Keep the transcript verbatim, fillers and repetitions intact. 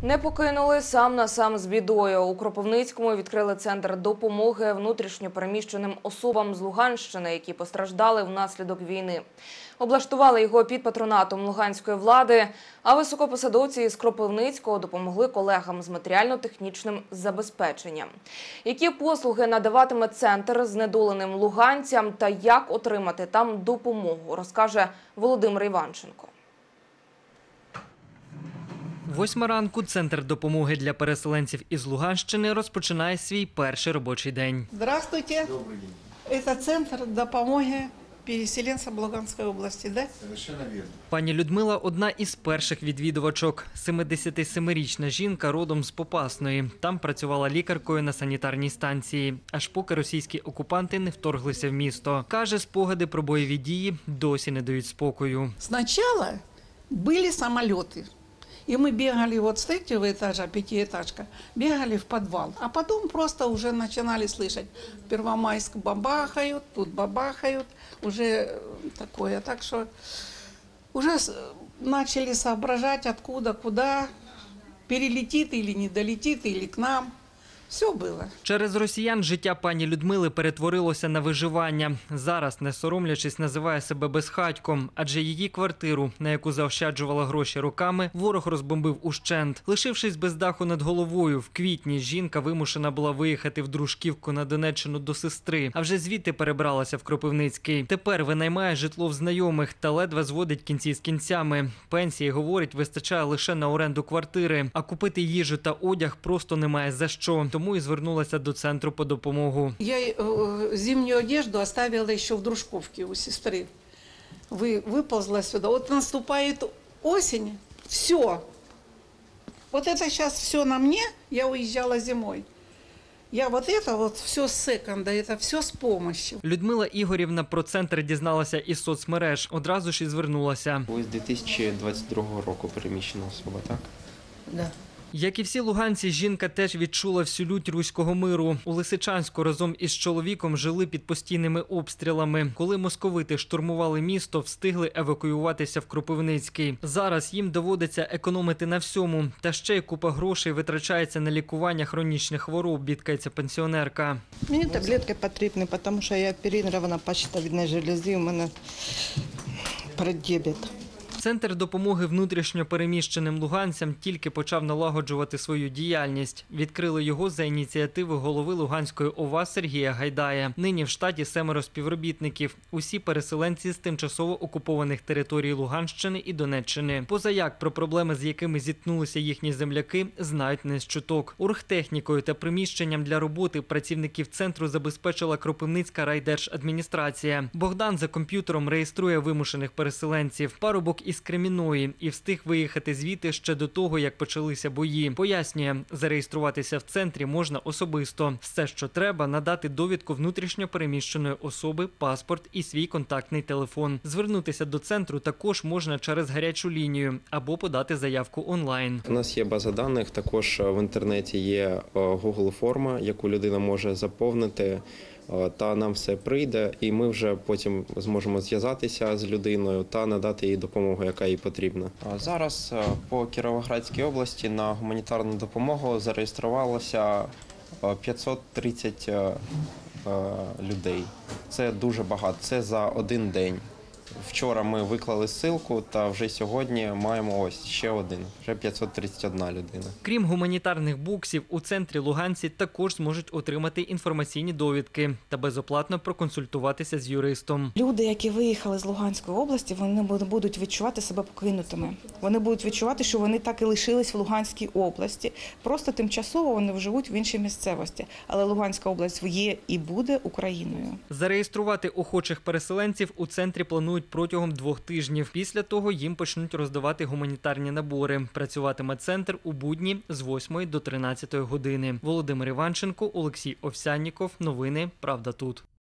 Не покинули сам на сам з бідою. У Кропивницькому відкрили центр допомоги внутрішньо переміщеним особам з Луганщини, які постраждали внаслідок війни. Облаштували його під патронатом луганської влади, а високопосадовці із Кропивницького допомогли колегам з матеріально-технічним забезпеченням. Які послуги надаватиме центр знедоленим луганцям та як отримати там допомогу, розкаже Володимир Іванченко. Восьма ранку Центр допомоги для переселенців із Луганщини розпочинає свій перший робочий день. Здравствуйте. Добрый день. Это Центр допомоги переселенцам Луганской области, да? Совершенно верно. Пані Людмила – одна із перших відвідувачок. семидесятисемирічна жінка родом з Попасної. Там працювала лікаркою на санітарній станції, аж поки російські окупанти не вторглися в місто. Каже, спогади про бойові дії досі не дають спокою. Сначала были самолеты. И мы бегали вот с третьего этажа, пятиэтажка, бегали в подвал. А потом просто уже начинали слышать. В Первомайск бабахают, тут бабахают. Уже такое. Так что уже начали соображать, откуда, куда, перелетит или не долетит, или к нам. Все було. Через росіян життя пані Людмили перетворилося на виживання. Зараз, не соромлячись, називає себе безхатьком, адже її квартиру, на яку заощаджувала гроші роками, ворог розбомбив ущент. Лишившись без даху над головою, в квітні жінка вимушена була виїхати в Дружківку на Донеччину до сестри, а вже звідти перебралася в Кропивницький. Тепер винаймає житло в знайомих та ледве зводить кінці з кінцями. Пенсії, говорить, вистачає лише на оренду квартири, а купити їжу та одяг просто немає за що. Тому і звернулася до центру по допомогу. Я э, зимнюю одежду оставила ще в Дружковке у сестри. Вы, выползла сюда. Вот наступает осень, все. Вот это сейчас все на мне, я уезжала зимой. Я вот это вот все с секонда, это все с помощью. Людмила Ігорівна про центр дізналася із соцмереж. Одразу ж і звернулася. Ви з дві тисячі двадцять другого року переміщена особа, так? Да. Як і всі луганці, жінка теж відчула всю лють руського миру. У Лисичанську разом із чоловіком жили під постійними обстрілами. Коли московити штурмували місто, встигли евакуюватися в Кропивницький. Зараз їм доводиться економити на всьому. Та ще й купа грошей витрачається на лікування хронічних хвороб, бідкається пенсіонерка. Мені таблетки потрібні, тому що я оперована по щитовидній железі, у мене преддіабет. Центр допомоги внутрішньо переміщеним луганцям тільки почав налагоджувати свою діяльність. Відкрили його за ініціативи голови Луганської ОВА Сергія Гайдая. Нині в штаті семеро співробітників. Усі переселенці з тимчасово окупованих територій Луганщини і Донеччини. Позаяк про проблеми, з якими зіткнулися їхні земляки, знають не з чуток. Оргтехнікою та приміщенням для роботи працівників центру забезпечила Кропивницька райдержадміністрація. Богдан за комп'ютером реєструє вимушених переселенців. Парубок із Кремінної і встиг виїхати звідти ще до того, як почалися бої. Пояснює, зареєструватися в центрі можна особисто. Все, що треба, надати довідку внутрішньо переміщеної особи, паспорт і свій контактний телефон. Звернутися до центру також можна через гарячу лінію або подати заявку онлайн. У нас є база даних, також в інтернеті є Google-форма, яку людина може заповнити, та нам все прийде, і ми вже потім зможемо зв'язатися з людиною та надати їй допомогу, яка їй потрібна. Зараз по Кіровоградській області на гуманітарну допомогу зареєструвалося п'ятсот тридцять людей. Це дуже багато, це за один день. Вчора ми виклали ссылку, та вже сьогодні маємо ось ще один, вже п'ятсот тридцять одна людина. Крім гуманітарних буксів, у центрі луганці також зможуть отримати інформаційні довідки та безоплатно проконсультуватися з юристом. Люди, які виїхали з Луганської області, вони будуть відчувати себе покинутими. Вони будуть відчувати, що вони так і лишились в Луганській області. Просто тимчасово вони живуть в іншій місцевості. Але Луганська область є і буде Україною. Зареєструвати охочих переселенців у центрі планують протягом двох тижнів. Після того їм почнуть роздавати гуманітарні набори. Працюватиме центр у будні з восьмої до тринадцятої години. Володимир Іванченко, Олексій Овсянніков. Новини «Правда тут».